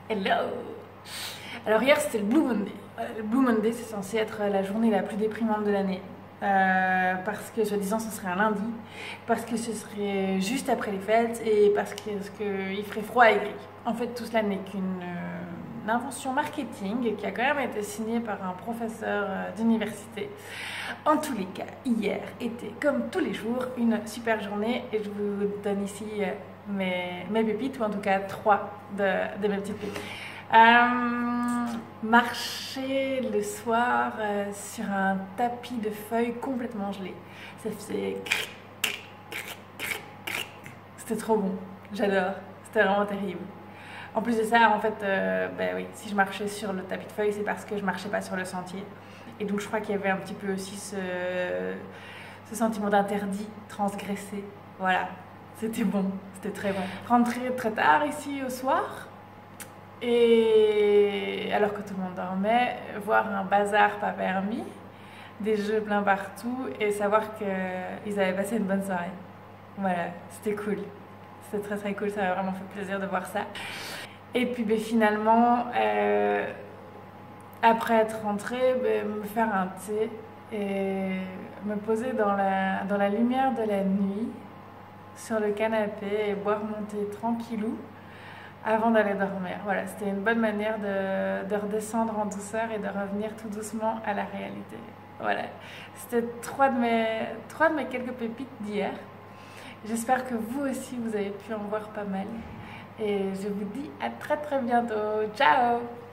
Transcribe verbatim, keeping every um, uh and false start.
Hello! Alors hier c'était le Blue Monday. Le Blue Monday c'est censé être la journée la plus déprimante de l'année. Euh, parce que soi-disant ce serait un lundi, parce que ce serait juste après les fêtes et parce qu'il que ferait froid et gris. En fait tout cela n'est qu'une euh, invention marketing qui a quand même été signée par un professeur euh, d'université. En tous les cas, hier était comme tous les jours une super journée et je vous donne ici euh, mes, mes pépites, ou en tout cas trois de, de mes petites pépites. Euh, marcher le soir euh, sur un tapis de feuilles complètement gelé. Ça faisait... C'était trop bon. J'adore. C'était vraiment terrible. En plus de ça, en fait, euh, ben oui, si je marchais sur le tapis de feuilles, c'est parce que je marchais pas sur le sentier. Et donc je crois qu'il y avait un petit peu aussi ce, ce sentiment d'interdit, transgressé. Voilà. C'était bon. C'était très bon. Rentrer très tard ici au soir. Et alors que tout le monde dormait, voir un bazar pas permis, des jeux plein partout et savoir qu'ils avaient passé une bonne soirée. Voilà, c'était cool. C'était très très cool, ça m'a vraiment fait plaisir de voir ça. Et puis ben, finalement, euh, après être rentrée, ben, me faire un thé et me poser dans la, dans la lumière de la nuit, sur le canapé et boire mon thé tranquillou. Avant d'aller dormir. Voilà, c'était une bonne manière de, de redescendre en douceur et de revenir tout doucement à la réalité. Voilà, c'était trois de mes, trois de mes quelques pépites d'hier. J'espère que vous aussi, vous avez pu en voir pas mal. Et je vous dis à très très bientôt. Ciao!